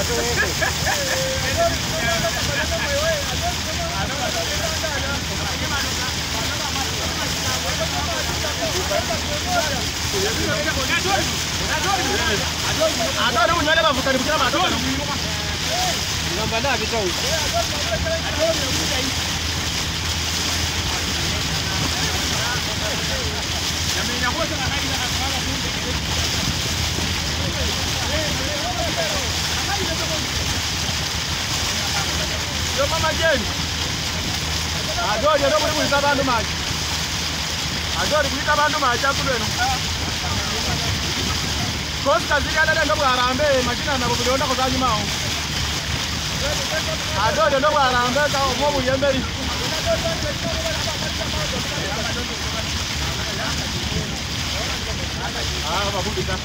Ada mun yana ba fukari bukira ma to. Nan ba da bi tawo. Yo mama Jane. Adori ndo muri kuita bantu manje. Adori kuita bantu manje akulweno. Kosi kazikala ndo bwarambe machina nabo bulonda ko zanyumaho. Adori ndo bwarambe ka omo buyemberi. Babudika.